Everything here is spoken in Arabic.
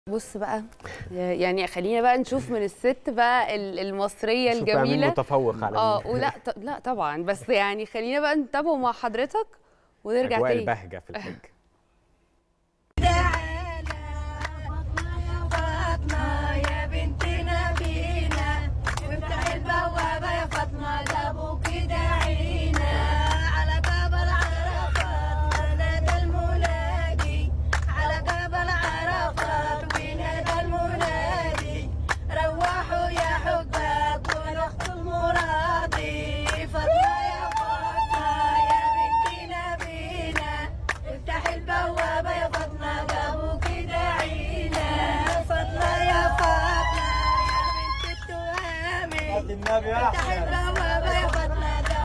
بص بقى، يعني خلينا بقى نشوف من الست بقى المصرية الجميلة. مين متفوق على مين؟ لا طبعا، بس يعني خلينا بقى نتابعه مع حضرتك ونرجع أجواء تاني. البهجة في الحج.